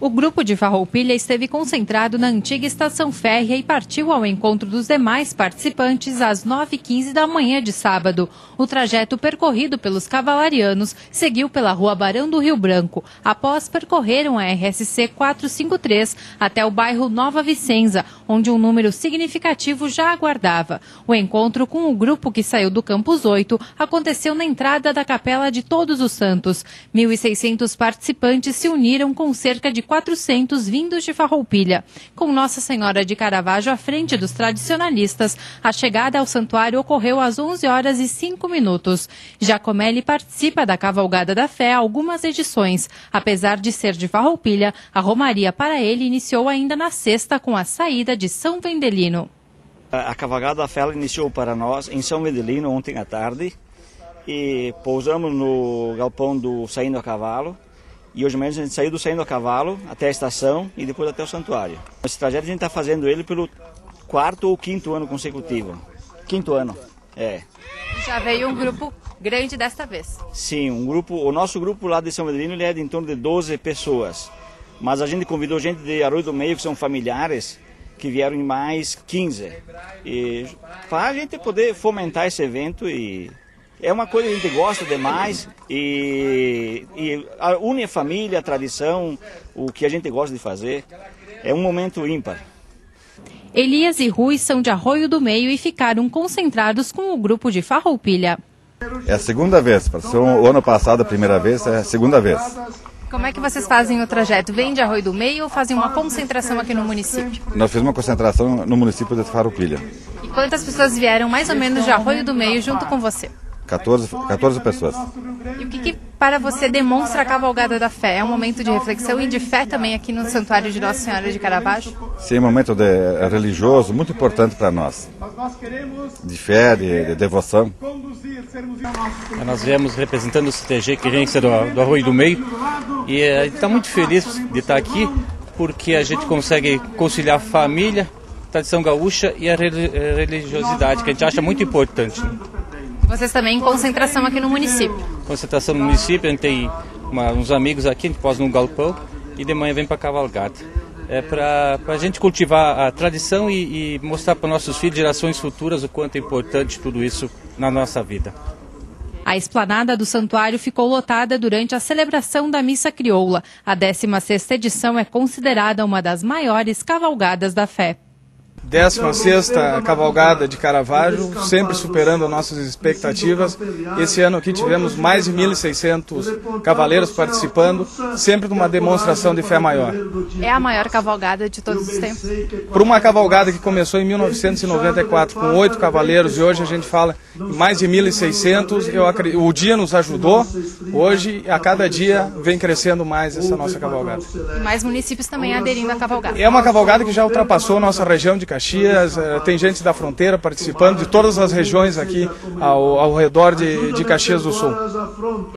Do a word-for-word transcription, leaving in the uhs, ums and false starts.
O grupo de Farroupilha esteve concentrado na antiga estação férrea e partiu ao encontro dos demais participantes às nove e quinze da manhã de sábado. O trajeto percorrido pelos cavalarianos seguiu pela rua Barão do Rio Branco, após percorreram a R S C quatrocentos e cinquenta e três até o bairro Nova Vicenza, onde um número significativo já aguardava. O encontro com o grupo que saiu do Campus oito aconteceu na entrada da Capela de Todos os Santos. mil e seiscentos participantes se uniram com cerca de quatrocentos vindos de Farroupilha. Com Nossa Senhora de Caravaggio à frente dos tradicionalistas, a chegada ao santuário ocorreu às onze horas e cinco minutos. Giacomelli participa da Cavalgada da Fé há algumas edições. Apesar de ser de Farroupilha, a romaria para ele iniciou ainda na sexta com a saída de São Vendelino. A Cavalgada da Fé iniciou para nós em São Vendelino ontem à tarde e pousamos no galpão do Saindo a Cavalo. E hoje mesmo a gente saiu do Saindo a Cavalo até a estação e depois até o santuário. Esse trajeto a gente está fazendo ele pelo quarto ou quinto ano consecutivo. Quinto ano, é. Já veio um grupo grande desta vez. Sim, um grupo, o nosso grupo lá de São Vendelino ele é de em torno de doze pessoas. Mas a gente convidou gente de Arroio do Meio, que são familiares, que vieram em mais quinze. E para a gente poder fomentar esse evento e... É uma coisa que a gente gosta demais e, e une a família, a tradição, o que a gente gosta de fazer. É um momento ímpar. Elias e Rui são de Arroio do Meio e ficaram concentrados com o grupo de Farroupilha. É a segunda vez, passou o ano passado a primeira vez, é a segunda vez. Como é que vocês fazem o trajeto? Vêm de Arroio do Meio ou fazem uma concentração aqui no município? Nós fizemos uma concentração no município de Farroupilha. E quantas pessoas vieram mais ou menos de Arroio do Meio junto com você? quatorze, quatorze pessoas. E o que, que para você demonstra a Cavalgada da Fé? É um momento de reflexão e de fé também aqui no Santuário de Nossa Senhora de Caravaggio? Sim, é um momento de, é religioso muito importante para nós. De fé, de, de devoção. Nós viemos representando o C T G, Querência do, do Arroio do Meio, e a gente está muito feliz de estar aqui, porque a gente consegue conciliar família, tradição gaúcha e a religiosidade, que a gente acha muito importante. Vocês também em concentração aqui no município? Concentração no município, a gente tem uma, uns amigos aqui, a gente pôs num galpão e de manhã vem para a cavalgada. É para a gente cultivar a tradição e, e mostrar para nossos filhos, gerações futuras, o quanto é importante tudo isso na nossa vida. A esplanada do santuário ficou lotada durante a celebração da Missa Crioula. A décima sexta edição é considerada uma das maiores cavalgadas da fé. décima sexta Cavalgada de Caravaggio, sempre superando as nossas expectativas. Esse ano aqui tivemos mais de mil e seiscentos cavaleiros participando, sempre numa demonstração de fé maior. É a maior cavalgada de todos os tempos? Por uma cavalgada que começou em mil novecentos e noventa e quatro com oito cavaleiros e hoje a gente fala em mais de mil e seiscentos, eu acredito, o dia nos ajudou, hoje a cada dia vem crescendo mais essa nossa cavalgada. E mais municípios também aderindo à cavalgada? É uma cavalgada que já ultrapassou a nossa região de Caxias, tem gente da fronteira participando de todas as regiões aqui ao, ao redor de, de Caxias do Sul.